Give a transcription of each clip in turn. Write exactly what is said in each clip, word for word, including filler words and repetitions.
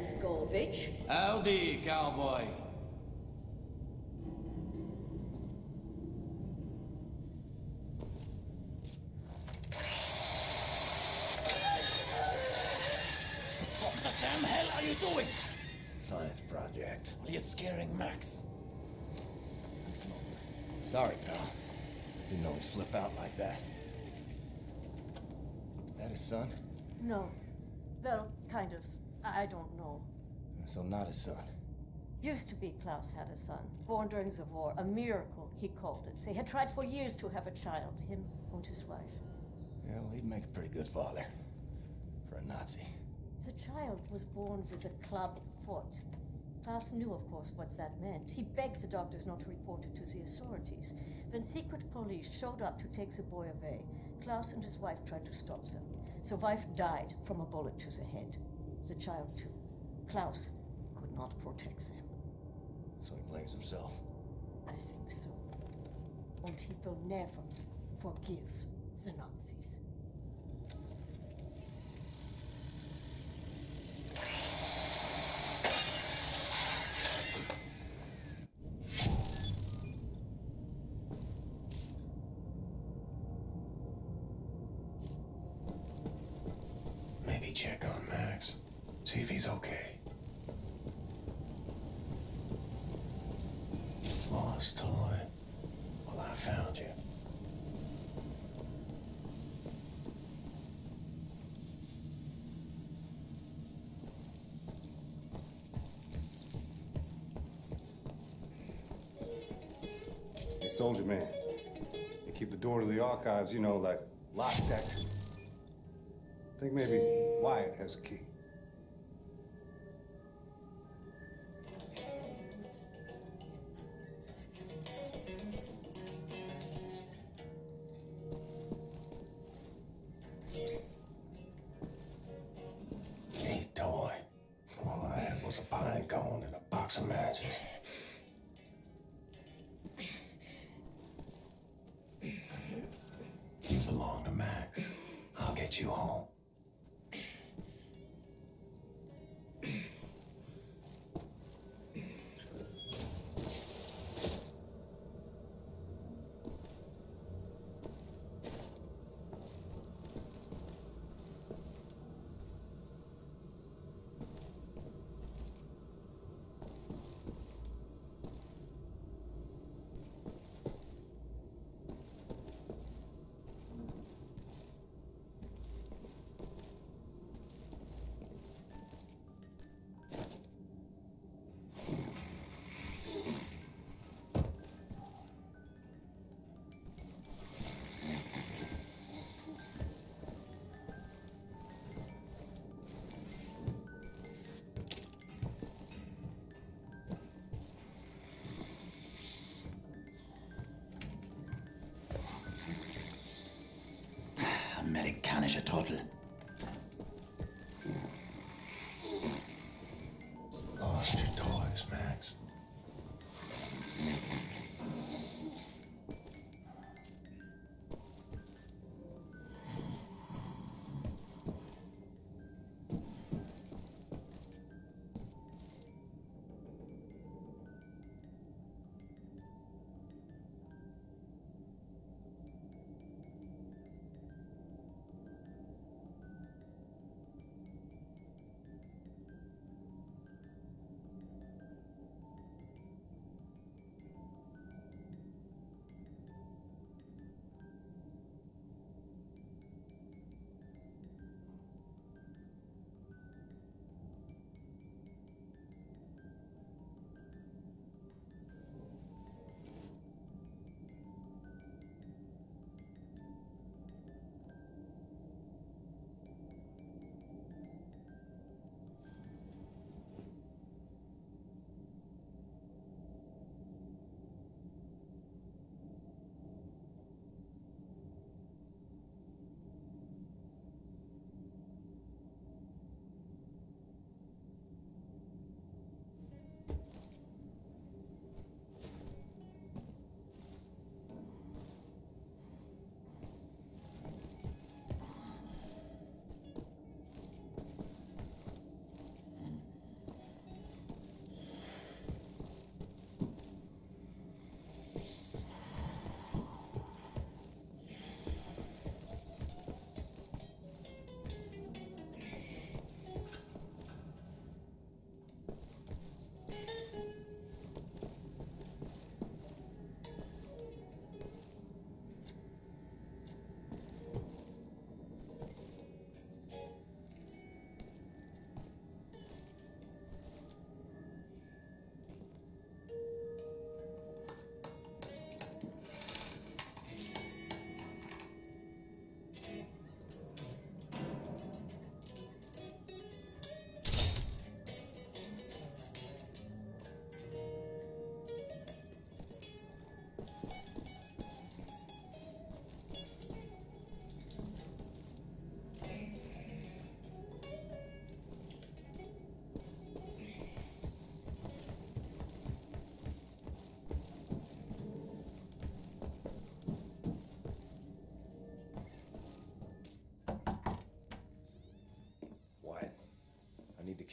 Blazkovich. Howdy, cowboy. What the damn hell are you doing? Science project. Well, you're scaring Max. Sorry, pal. Didn't know he'd flip out like that. That his son? No. Well, kind of. I don't know. So not his son. Used to be Klaus had a son, born during the war. A miracle, he called it. They had tried for years to have a child, him and his wife. Yeah, well, he'd make a pretty good father. For a Nazi. The child was born with a club foot. Klaus knew, of course, what that meant. He begged the doctors not to report it to the authorities. When secret police showed up to take the boy away, Klaus and his wife tried to stop them. The wife died from a bullet to the head. The child, too. Klaus could not protect them. So he blames himself. I think so. And he will never forgive the Nazis. Maybe check on Max. See if he's okay. Lost toy. Well, I found you. Hey, soldier man. They keep the door to the archives, you know, like locked that. I think maybe Wyatt has a key. Neat toy. All I had was a pine cone and a box of matches. You belong to Max. I'll get you home. Amerikanische Trottel. Lost your toys, Max.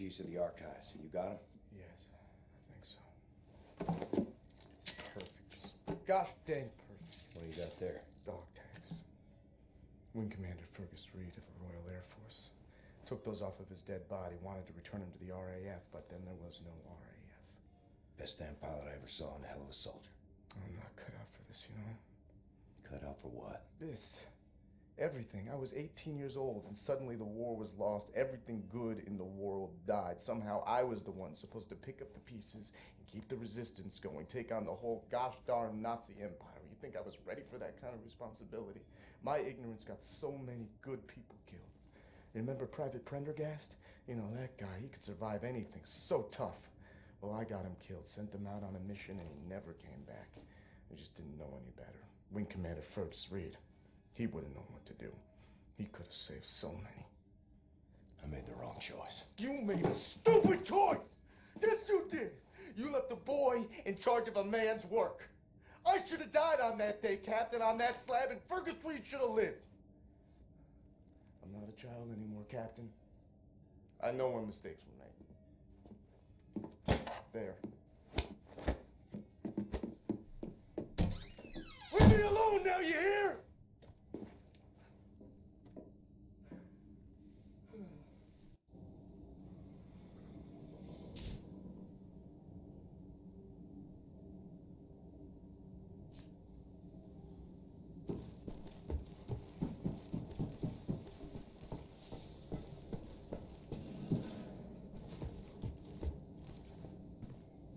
keys to the archives. You got them? Yes, I think so. Perfect. Just gosh dang perfect. What do you got there? Dog tags. Wing Commander Fergus Reed of the Royal Air Force took those off of his dead body, wanted to return him to the R A F, but then there was no R A F. Best damn pilot I ever saw and a hell of a soldier. I'm not cut out for this, you know? Cut out for what? This. Everything. I was eighteen years old, and suddenly the war was lost. Everything good in the world died. Somehow I was the one supposed to pick up the pieces and keep the resistance going, take on the whole gosh darn Nazi empire. You think I was ready for that kind of responsibility? My ignorance got so many good people killed. Remember Private Prendergast? You know, that guy, he could survive anything. So tough. Well, I got him killed, sent him out on a mission, and he never came back. I just didn't know any better. Wing Commander Fergus Reed. He would have known what to do. He could have saved so many. I made the wrong choice. You made a stupid choice! Yes, you did! You left a boy in charge of a man's work. I should have died on that day, Captain, on that slab, and Fergus Reed should have lived. I'm not a child anymore, Captain. I know when mistakes were made. There. Leave me alone now, you hear?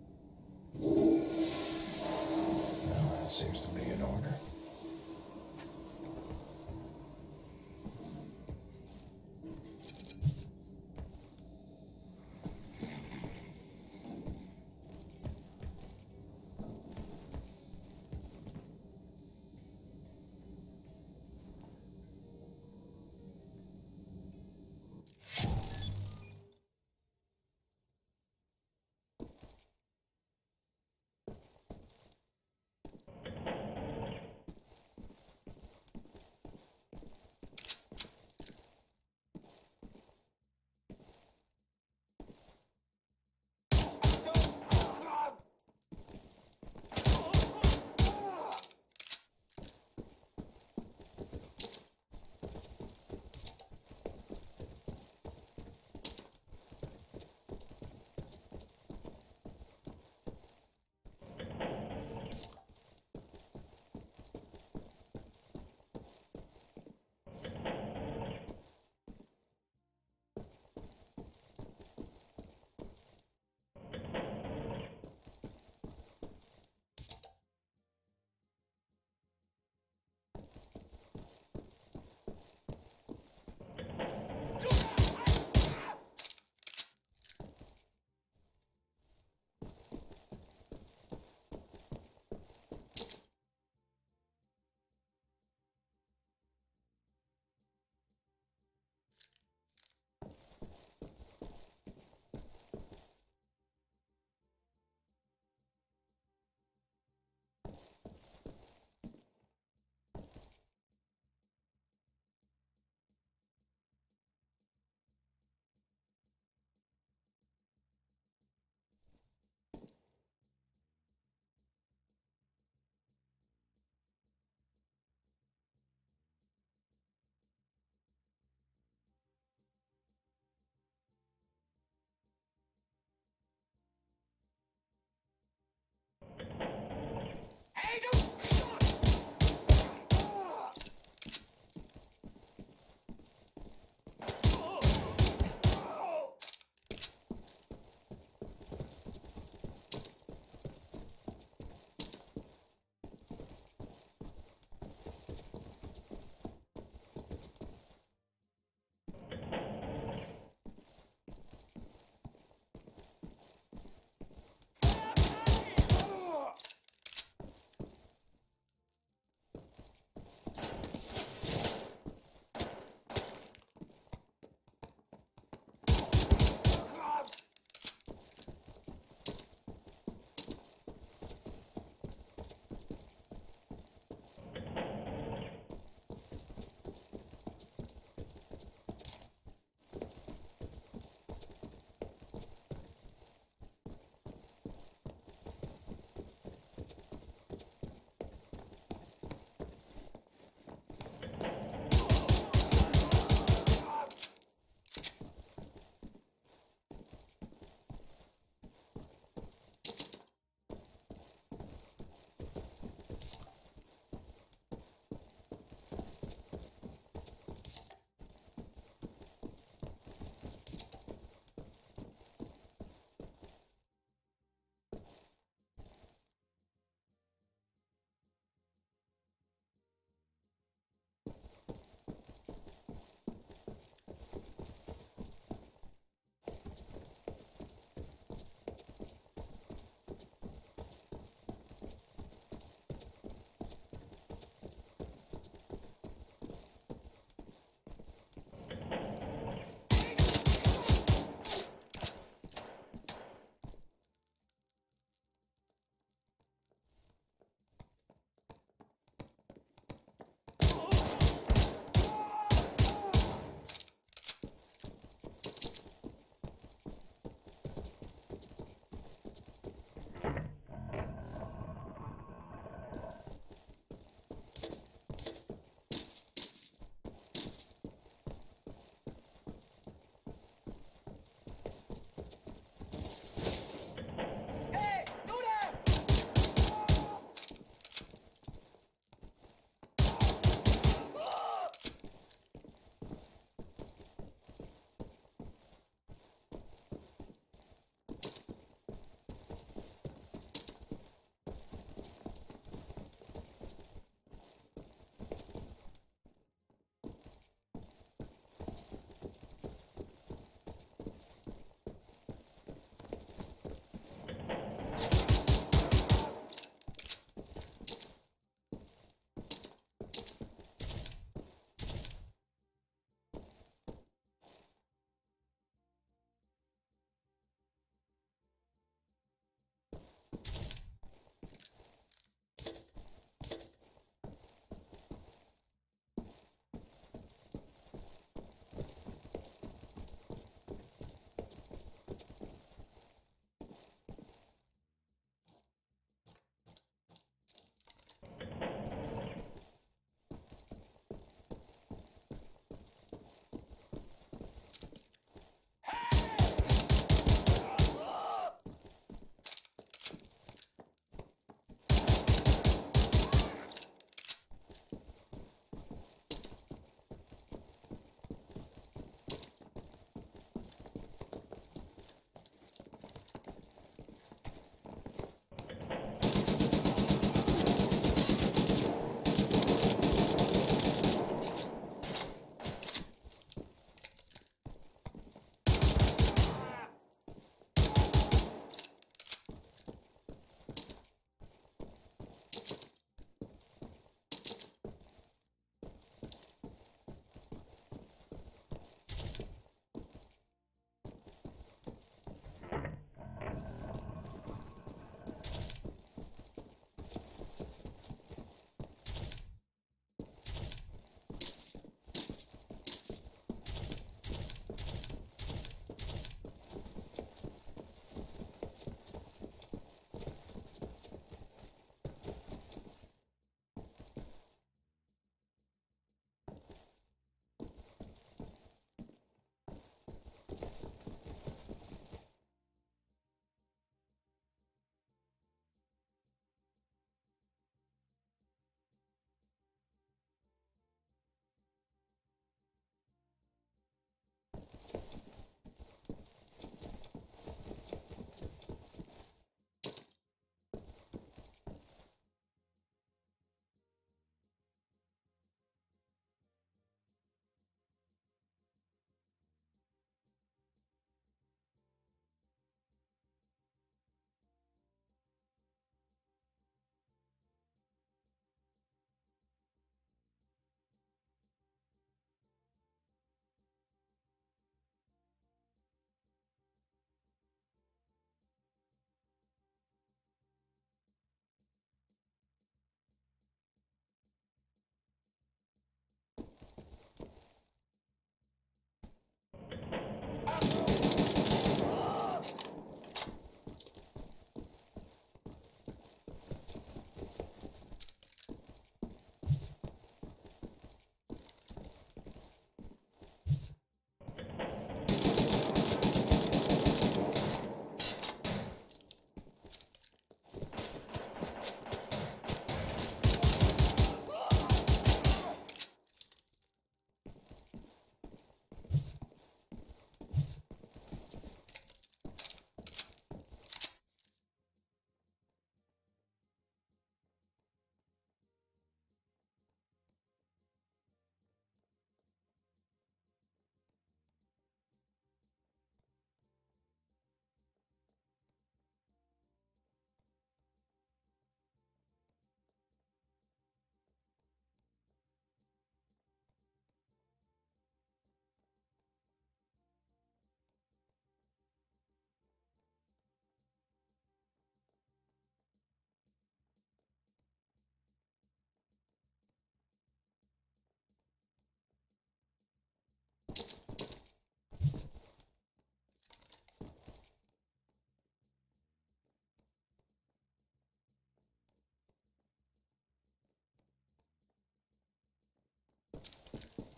Seems to be in order. Good.